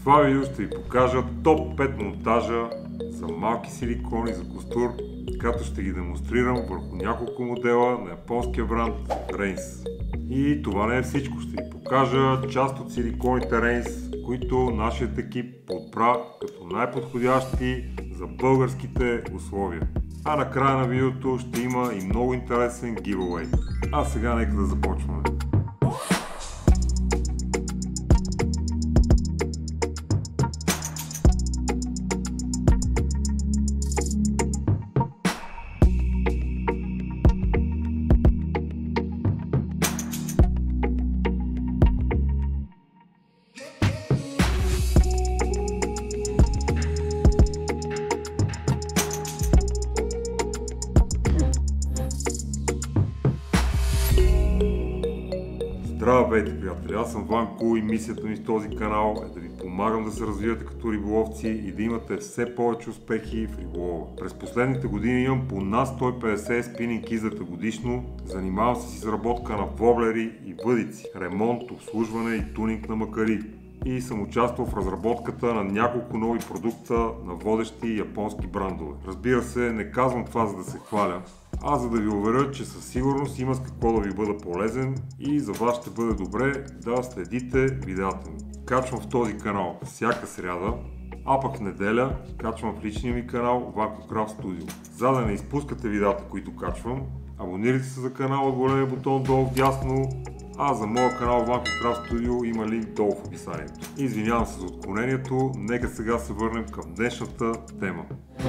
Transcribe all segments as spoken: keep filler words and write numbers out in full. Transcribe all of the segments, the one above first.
това видео ще ви покажа топ пет монтажа за малки силикони за костур, като ще ги демонстрирам върху няколко модела на японския бранд Reins. И това не е всичко, ще ви покажа част от силиконите Reins, които нашият екип подбра като най-подходящи за българските условия. А на края на видеото ще има и много интересен giveaway. А сега нека да започваме. Здравейте, приятели! Аз съм Ванко и мисията ми в този канал е да ви помагам да се развивате като риболовци и да имате все повече успехи в риболова. През последните години имам по над сто и петдесет спининг излета годишно, занимавам се с изработка на воблери и въдици, ремонт, обслужване и тунинг на макари. И съм участвал в разработката на няколко нови продукта на водещи японски брандове. Разбира се, не казвам това за да се хваля, а за да ви уверя, че със сигурност има с какво да ви бъда полезен и за вас ще бъде добре да следите видеята ми. Качвам в този канал всяка сряда, а пък в неделя качвам в личния ми канал Vanko Craft Studio. За да не изпускате видеята, които качвам, абонирайте се за канала от големия бутон долу вдясно, а за моя канал Vanko Craft Studio има линк долу в описанието. Извинявам се за отклонението, нека сега се върнем към днешната тема.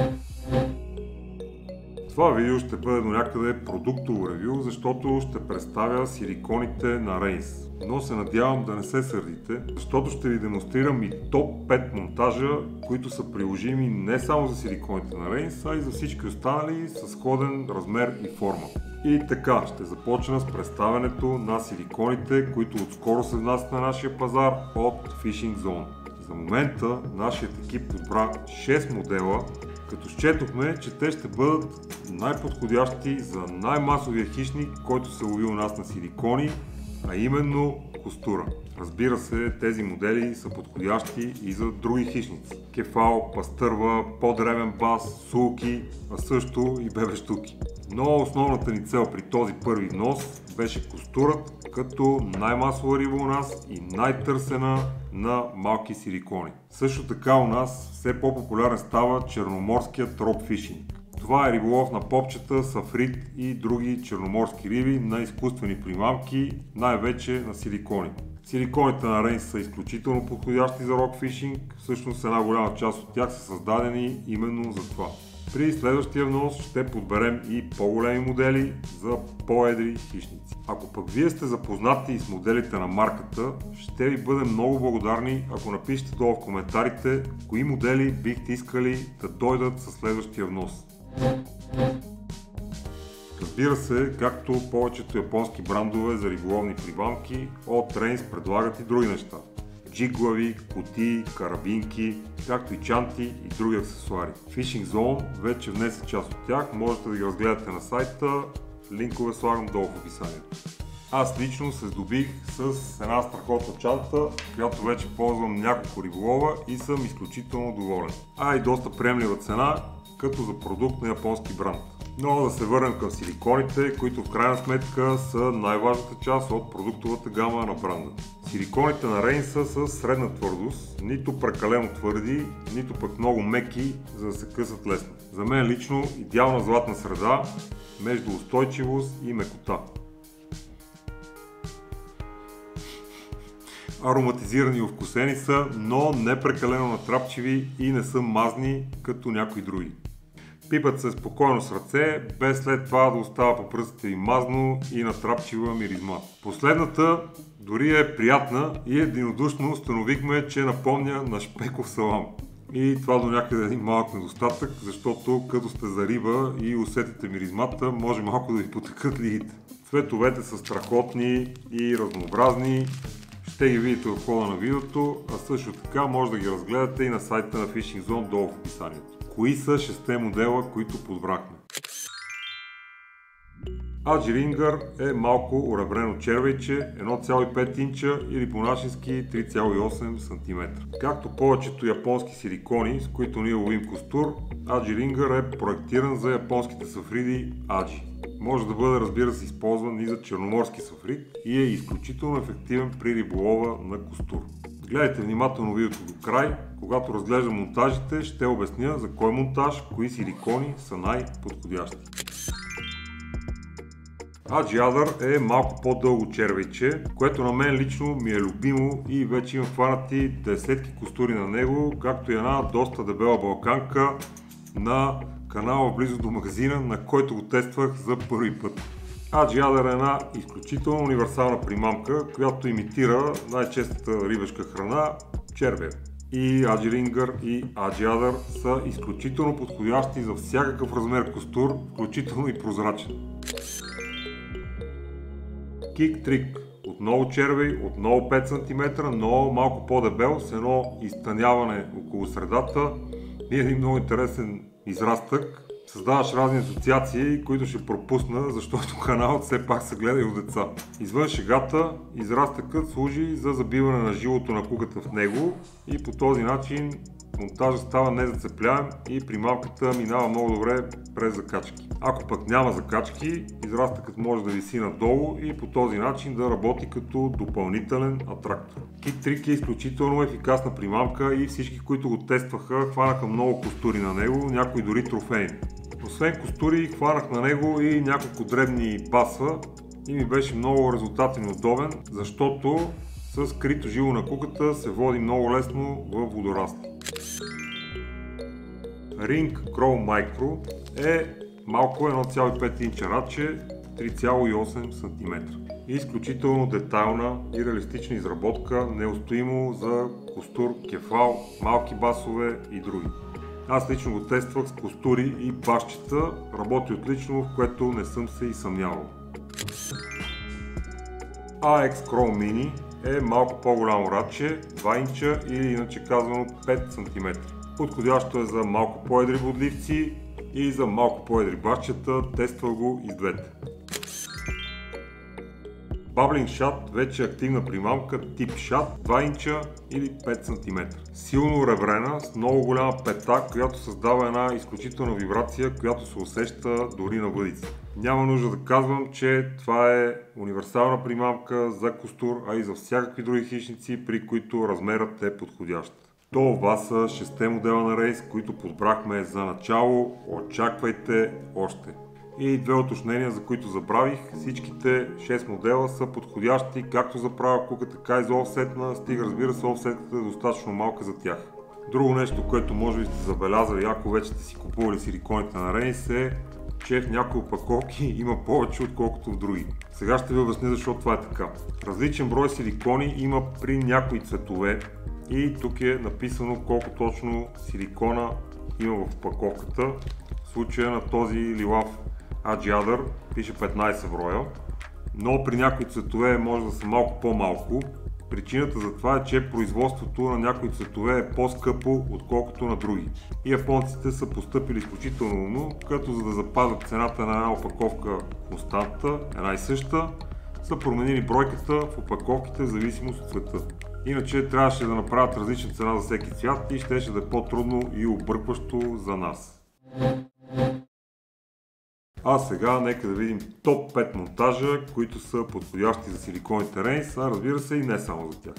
Това видео ще бъде до някъде продуктово ревю, защото ще представя силиконите на Reins. Но се надявам да не се сърдите, защото ще ви демонстрирам и топ пет монтажа, които са приложими не само за силиконите на Reins, а и за всички останали с сходен размер и форма. И така, ще започна с представянето на силиконите, които отскоро се внасят на нашия пазар от Fishing Zone. За момента нашият екип подбра шест модела, като счетохме, че те ще бъдат най-подходящи за най-масовия хищник, който се лови у нас на силикони, а именно костура. Разбира се, тези модели са подходящи и за други хищници. Кефал, пастърва, по-дребен бас, сулки, а също и бебещуки. Но основната ни цел при този първи внос беше костурът като най-масова риба у нас и най-търсена на малки силикони. Също така у нас все по-популярен става черноморският ропфишинг. Това е риболов на попчета, сафрит и други черноморски риби на изкуствени примамки, най-вече на силикони. Силиконите на Reins са изключително подходящи за рокфишинг, всъщност една голяма част от тях са създадени именно за това. При следващия внос ще подберем и по-големи модели за по-едри хищници. Ако пък вие сте запознати с моделите на марката, ще ви бъдем много благодарни, ако напишете долу в коментарите кои модели бихте искали да дойдат със следващия внос. Разбира се, както повечето японски брандове за риболовни примамки, от Reins предлагат и други неща. Джиглави, кутии, карабинки, както и чанти и други аксесуари. Fishing Zone вече внесе част от тях, можете да ги разгледате на сайта, линкове слагам долу в описанието. Аз лично се здобих с една страхотна чанта, която вече ползвам няколко риболова и съм изключително доволен. А и доста приемлива цена, като за продукт на японски бранд. Но да се върнем към силиконите, които в крайна сметка са най-важната част от продуктовата гама на бранда. Силиконите на Reins са с средна твърдост, нито прекалено твърди, нито пък много меки, за да се късат лесно. За мен лично идеална златна среда между устойчивост и мекота. Ароматизирани и овкусени са, но не прекалено натрапчиви и не са мазни като някои други. Пипат се спокойно с ръце, без след това да остава по пръстите ви мазно и натрапчива миризма. Последната дори е приятна и единодушно установихме, че напомня на шпеков салам. И това до някъде е един малък недостатък, защото като сте за риба и усетите миризмата, може малко да ви потекат лигите. Цветовете са страхотни и разнообразни. Ще ги видите в хода на видеото, а също така може да ги разгледате и на сайта на Fishing Zone долу в описанието. Кои са шестте модела, които подбрахме? Аджи Рингър е малко оребрено червейче, едно цяло и пет инча или по-нашински три цяло и осем сантиметра. Както повечето японски силикони, с които ние ловим костур, Аджи Рингър е проектиран за японските сафриди Аджи. Може да бъде, разбира се, използван и за черноморски сафрид и е изключително ефективен при риболова на костур. Гледайте внимателно видеото до край. Когато разглеждам монтажите, ще обясня за кой монтаж, кои силикони са най-подходящи. Аджи Адър е малко по-дълго червейче, което на мен лично ми е любимо и вече имам хванати десетки костури на него, както и една доста дебела балканка на канала близо до магазина, на който го тествах за първи път. Аджи Адър е една изключително универсална примамка, която имитира най-честата рибешка храна – червея. И Аджи Рингър и Аджи Адър са изключително подходящи за всякакъв размер костур, включително и прозрачен. Кик Трик. Отново червей, отново пет сантиметра, но малко по-дебел, с едно изтъняване около средата и един много интересен израстък. Създаваш разни асоциации, които ще пропусна, защото каналът все пак се гледа и от деца. Извън шегата, израстъкът служи за забиване на жилото на куката в него и по този начин монтажът става незацепляем и примамката минава много добре през закачки. Ако пък няма закачки, израстъкът може да виси надолу и по този начин да работи като допълнителен атрактор. Кик Трик е изключително ефикасна примамка и всички, които го тестваха, хванаха много костури на него, някои дори трофейни. Освен костури, хванах на него и няколко дребни баса и ми беше много резултатен и удобен, защото с крито жило на куката се води много лесно във водорасли. Ring Crow Micro е малко едно цяло и пет инча радче, три цяло и осем сантиметра. Изключително детайлна и реалистична изработка, неустоимо за костур, кефал, малки басове и други. Аз лично го тествах с костури и башчета, работи отлично, в което не съм се и съмнявал. ей екс Crow Mini е малко по-голямо радче, два инча или иначе казвано пет сантиметра. Подходящо е за малко по-едри бодливци и за малко по-едри башчета, тествах го и с двете. Bubbling Shad вече е активна примамка тип Shad, два инча или пет сантиметра. Силно ребрена, с много голяма пета, която създава една изключителна вибрация, която се усеща дори на въдица. Няма нужда да казвам, че това е универсална примамка за костур, а и за всякакви други хищници, при които размерът е подходящ. Това са шестте модела на рейс, които подбрахме за начало. Очаквайте още! И две уточнения, за които забравих. Всичките шест модела са подходящи както за права кука, така и за офсетна, стига разбира се офсетката е достатъчно малка за тях. Друго нещо, което може би сте забелязали, ако вече сте си купували силиконите на Рейнс, е, че в някои опаковки има повече отколкото в други. Сега ще ви обясня защо това е така. Различен брой силикони има при някои цветове и тук е написано колко точно силикона има в опаковката. В случая на този лилав Аджи Адър пише петнайсет броя, но при някои цветове може да са малко по-малко. Причината за това е, че производството на някои цветове е по-скъпо, отколкото на други. И японците са постъпили изключително умно, като за да запазят цената на една опаковка константна, една и съща, са променили бройката в опаковките в зависимост от цвета. Иначе трябваше да направят различна цена за всеки цвят и щеше да е по-трудно и объркващо за нас. А сега нека да видим топ пет монтажа, които са подходящи за силиконите Рейнс, а разбира се и не само за тях.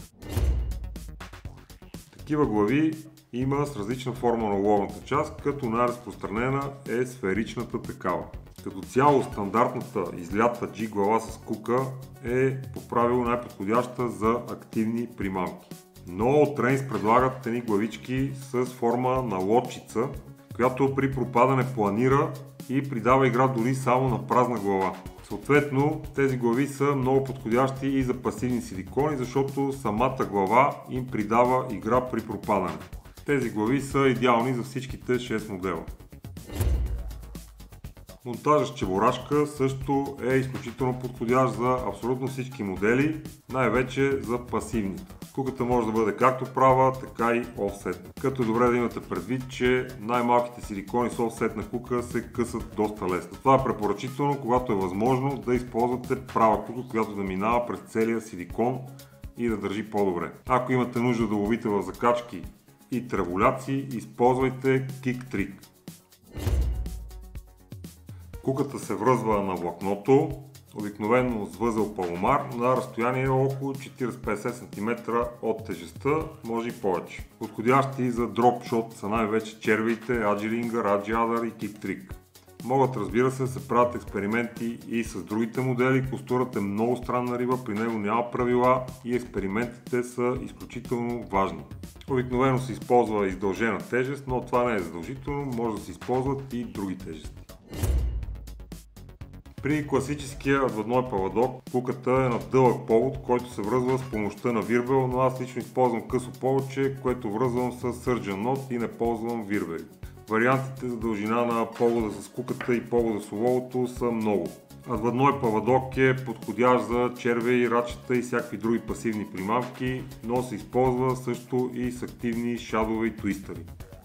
Такива глави има с различна форма на уловната част, като най-разпространена е сферичната такава. Като цяло стандартната излята G глава с кука е по правило най-подходяща за активни примамки. Но от Рейнс предлагат едни главички с форма на лодчица, която при пропадане планира и придава игра дори само на празна глава. Съответно, тези глави са много подходящи и за пасивни силикони, защото самата глава им придава игра при пропадане. Тези глави са идеални за всичките шест модела. Монтажът с чебурашка също е изключително подходящ за абсолютно всички модели, най-вече за пасивните. Куката може да бъде както права, така и офсет. Като е добре да имате предвид, че най-малките силикони с офсетна кука се късат доста лесно. Това е препоръчително, когато е възможно да използвате права кука, която да минава през целия силикон и да държи по-добре. Ако имате нужда да ловите в закачки и треволяци, използвайте Kick Trick. Куката се връзва на влакното, обикновено с възел паломар, на разстояние около четирийсет до петдесет сантиметра от тежестта, може и повече. Подходящи за дропшот са най-вече червиите, Agile Angler, Agile и Kick Trick. Могат, разбира се, да се правят експерименти и с другите модели. Костурът е много странна риба, при него няма правила и експериментите са изключително важни. Обикновено се използва издължена тежест, но това не е задължително, може да се използват и други тежести. При класическия отводной павадок куката е на дълъг повод, който се връзва с помощта на вирбел, но аз лично използвам късо поводче, което връзвам с Surgeon Knot и не ползвам вирбели. Вариантите за дължина на повода с куката и повода с оловото са много. Отводной павадок е подходящ за червеи, рачета и всякакви други пасивни примамки, но се използва също и с активни шадове и твистъри.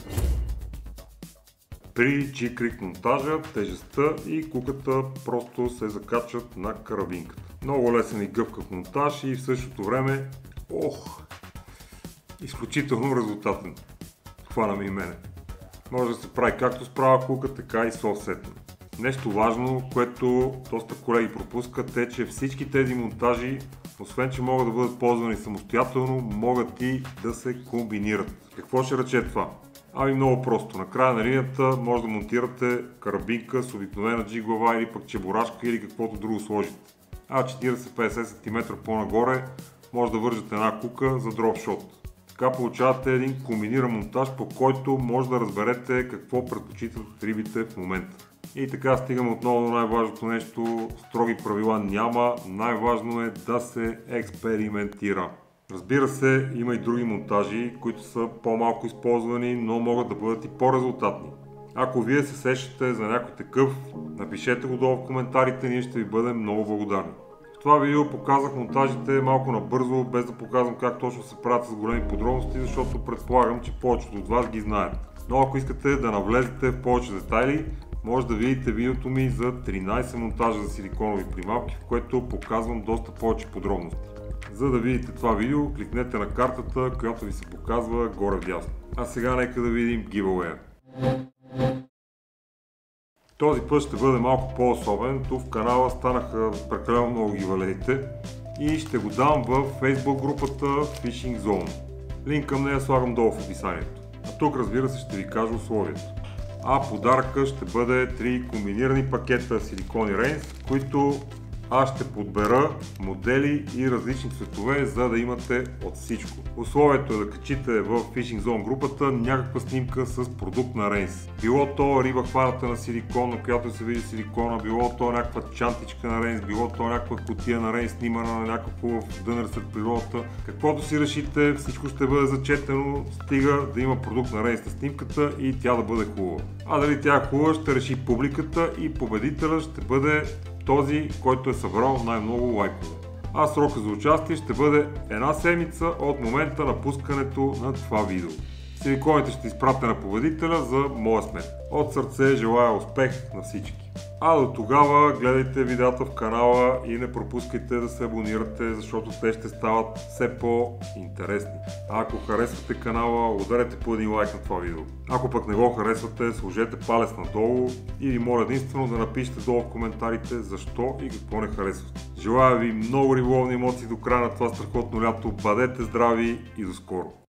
При G-Creek монтажа тежестта и куката просто се закачат на карабинката. Много лесен и гъвкав монтаж и в същото време, ох, изключително резултатен. Хвана ми и мене. Може да се прави както с права кука, така и с офсетна. Нещо важно, което доста колеги пропускат, е, че всички тези монтажи, освен че могат да бъдат ползвани самостоятелно, могат и да се комбинират. Какво ще рече това? Ами много просто. На края на линията може да монтирате карабинка с обикновена G глава или пък чебурашка или каквото друго сложите. А четирийсет до петдесет сантиметра по-нагоре може да вържете една кука за дропшот. Така получавате един комбиниран монтаж, по който може да разберете какво предпочитат рибите в момента. И така стигаме отново до най-важното нещо. Строги правила няма, най-важно е да се експериментира. Разбира се, има и други монтажи, които са по-малко използвани, но могат да бъдат и по-резултатни. Ако вие се сещате за някой такъв, напишете го долу в коментарите, ние ще ви бъдем много благодарни. В това видео показах монтажите малко набързо, без да показвам как точно се правят с големи подробности, защото предполагам, че повечето от вас ги знаят. Но ако искате да навлезете в повече детайли, може да видите видеото ми за тринайсет монтажа за силиконови примамки, в което показвам доста повече подробности. За да видите това видео, кликнете на картата, която ви се показва горе вдясно. А сега нека да видим giveaway. Този път ще бъде малко по-особен. Тук в канала станаха прекалено много гивалеите и ще го дам в Facebook групата Fishing Zone. Линк към нея слагам долу в описанието. А тук, разбира се, ще ви кажа условието. А подаръка ще бъде три комбинирани пакета силикони Reigns, които аз ще подбера модели и различни цветове, за да имате от всичко. Условието е да качите в Fishing Zone групата някаква снимка с продукт на Reigns. Било то риба хваната на силикон, на която се види силикона, било то някаква чантичка на Reigns, било то някаква кутия на Reigns, снимана на някакъв хубав дънер сред природата. Каквото си решите, всичко ще бъде зачетено, стига да има продукт на Reigns на снимката и тя да бъде хубава. А дали тя е хубава, ще реши публиката и победителът ще бъде този, който е събрал най-много лайкове. А срока за участие ще бъде една седмица от момента на пускането на това видео. Силиконите ще изпратя на победителя за моя сметка. От сърце желая успех на всички. А до тогава гледайте видеята в канала и не пропускайте да се абонирате, защото те ще стават все по-интересни. А ако харесвате канала, ударете по един лайк на това видео. Ако пък не го харесвате, сложете палец надолу и ви моля единствено да напишете долу в коментарите защо и какво не харесвате. Желая ви много риболовни емоции до края на това страхотно лято. Бъдете здрави и до скоро!